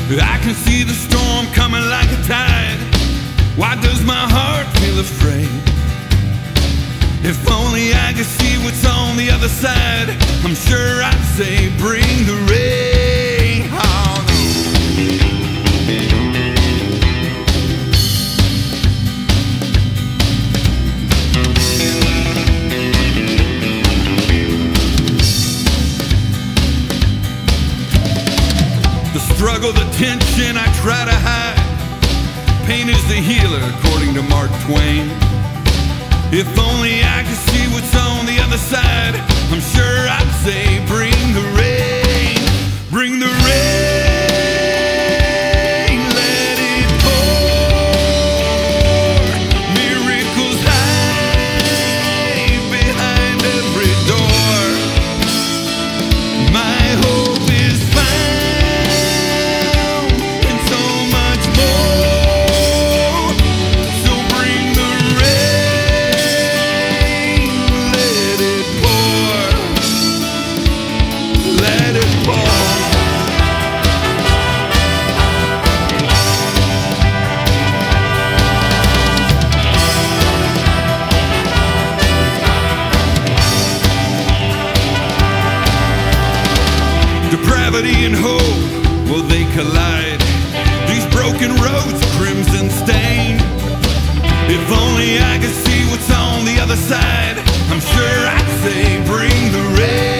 I can see the storm coming like a tide. Why does my heart feel afraid? If only I could see what's on the other side, I'm sure I'd say, bring the rain. Oh, no. The struggle, the tension I try to hide. Pain is the healer, according to Mark Twain. If only I could see what's on the other side, I'm sure I'd say, bring the rain. Bring the rain, let it pour. Miracles hide behind every door. My hope is found in so much more. So bring the rain, let it pour. Let it pour. Depravity and hope, will they collide? These broken roads, crimson stained. If only I could see what's on the other side, I'm sure I'd say, bring the rain.